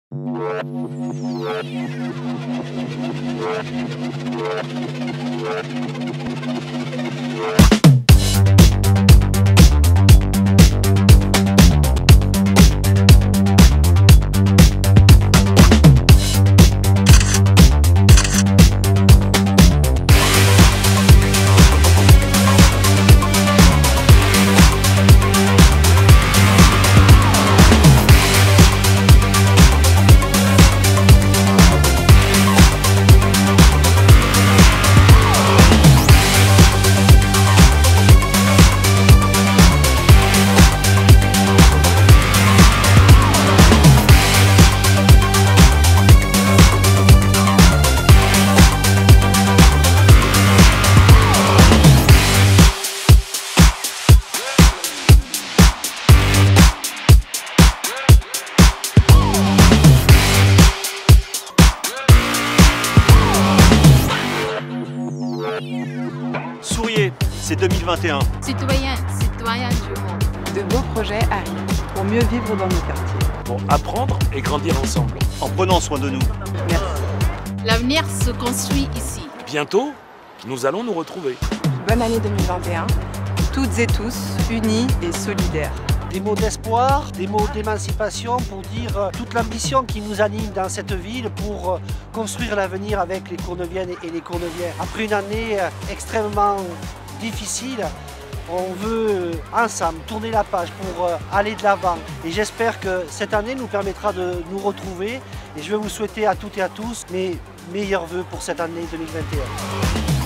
Souriez, c'est 2021. Citoyens, citoyens du monde. De beaux projets arrivent pour mieux vivre dans nos quartiers. Pour apprendre et grandir ensemble. En prenant soin de nous. Merci. L'avenir se construit ici. Bientôt, nous allons nous retrouver. Bonne année 2021, toutes et tous unis et solidaires. Des mots d'espoir, des mots d'émancipation pour dire toute l'ambition qui nous anime dans cette ville pour construire l'avenir avec les Courneviennes et les Courneviens. Après une année extrêmement difficile, on veut ensemble tourner la page pour aller de l'avant. Et j'espère que cette année nous permettra de nous retrouver. Et je vais vous souhaiter à toutes et à tous mes meilleurs vœux pour cette année 2021.